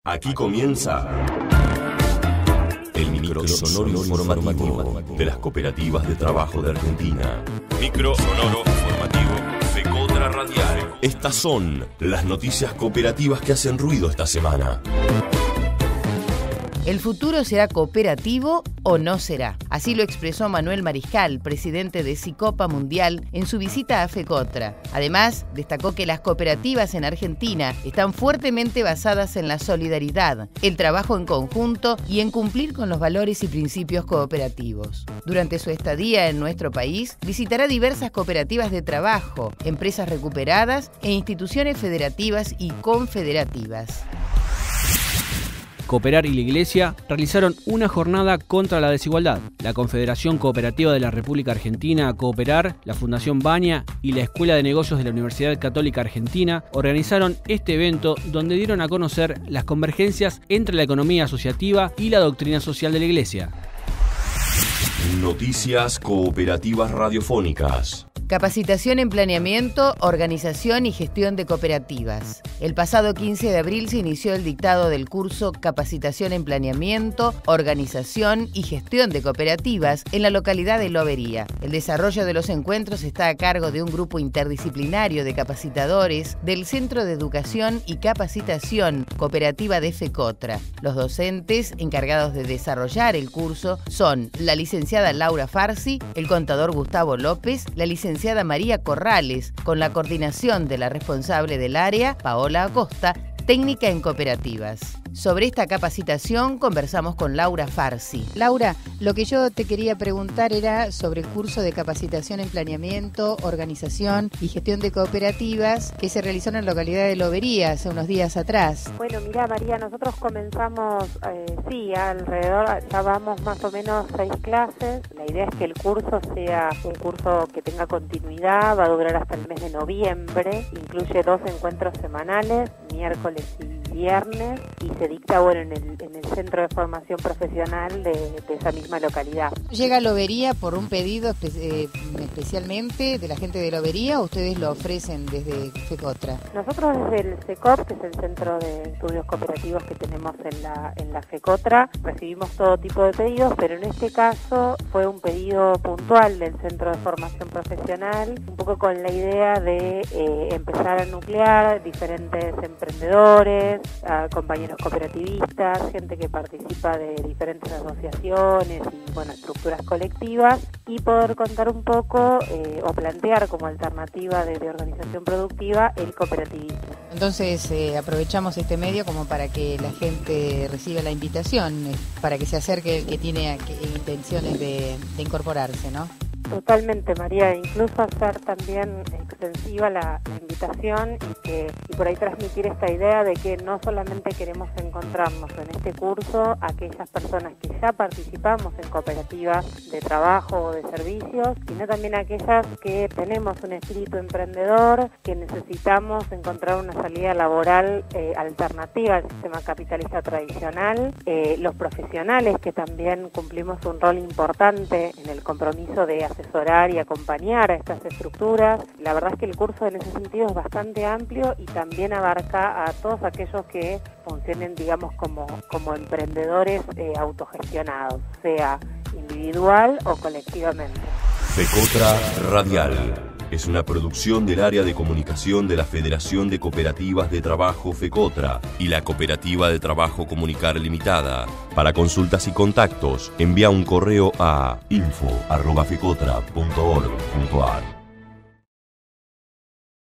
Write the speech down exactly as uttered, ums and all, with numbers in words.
Aquí comienza el micro sonoro informativo de las cooperativas de trabajo de Argentina. Micro sonoro informativo FECOTRA Radial. Estas son las noticias cooperativas que hacen ruido esta semana. ¿El futuro será cooperativo o no será? Así lo expresó Manuel Mariscal, presidente de SICOPA Mundial, en su visita a FECOTRA. Además, destacó que las cooperativas en Argentina están fuertemente basadas en la solidaridad, el trabajo en conjunto y en cumplir con los valores y principios cooperativos. Durante su estadía en nuestro país, visitará diversas cooperativas de trabajo, empresas recuperadas e instituciones federativas y confederativas. Cooperar y la Iglesia realizaron una jornada contra la desigualdad. La Confederación Cooperativa de la República Argentina, Cooperar, la Fundación Baña y la Escuela de Negocios de la Universidad Católica Argentina organizaron este evento donde dieron a conocer las convergencias entre la economía asociativa y la doctrina social de la Iglesia. Noticias cooperativas radiofónicas. Capacitación en planeamiento, organización y gestión de cooperativas. El pasado quince de abril se inició el dictado del curso Capacitación en planeamiento, organización y gestión de cooperativas en la localidad de Lobería. El desarrollo de los encuentros está a cargo de un grupo interdisciplinario de capacitadores del Centro de Educación y Capacitación Cooperativa de FECOTRA. Los docentes encargados de desarrollar el curso son la licenciada Laura Farsi, el contador Gustavo López, la licenciada María Corrales, con la coordinación de la responsable del área, Paola Acosta, técnica en cooperativas. Sobre esta capacitación conversamos con Laura Farsi. Laura, lo que yo te quería preguntar era sobre el curso de capacitación en planeamiento, organización y gestión de cooperativas que se realizó en la localidad de Lobería hace unos días atrás. Bueno, mira María, nosotros comenzamos, eh, sí, alrededor, ya vamos más o menos seis clases. La idea es que el curso sea un curso que tenga continuidad, va a durar hasta el mes de noviembre, incluye dos encuentros semanales, miércoles y viernes, y se dicta bueno en el, en el centro de formación profesional de, de esa misma localidad. ¿Llega a Lobería por un pedido espe- eh, especialmente de la gente de Lobería o ustedes lo ofrecen desde FECOTRA? Nosotros desde el CECOP, que es el Centro de Estudios Cooperativos que tenemos en la, en la FECOTRA, recibimos todo tipo de pedidos, pero en este caso fue un pedido puntual del Centro de Formación Profesional, un poco con la idea de eh, empezar a nuclear diferentes emprendedores, a compañeros cooperativistas, gente que participa de diferentes asociaciones y bueno, estructuras colectivas, y poder contar un poco eh, o plantear como alternativa de, de organización productiva el cooperativismo. Entonces eh, aprovechamos este medio como para que la gente reciba la invitación, eh, para que se acerque el que tiene que, intenciones de, de incorporarse, ¿no? Totalmente, María, incluso hacer también extensiva la, la invitación y que y por ahí transmitir esta idea de que no solamente queremos encontrarnos en este curso aquellas personas que ya participamos en cooperativas de trabajo o de servicios, sino también aquellas que tenemos un espíritu emprendedor, que necesitamos encontrar una salida laboral eh, alternativa al sistema capitalista tradicional, eh, los profesionales que también cumplimos un rol importante en el compromiso de asesorar y acompañar a estas estructuras. La verdad es que el curso en ese sentido es bastante amplio y también abarca a todos aquellos que funcionen, digamos, como, como emprendedores eh, autogestionados, sea individual o colectivamente. FECOTRA Radial es una producción del área de comunicación de la Federación de Cooperativas de Trabajo FECOTRA y la Cooperativa de Trabajo Comunicar Limitada. Para consultas y contactos, envía un correo a info arroba fecotra punto org punto ar.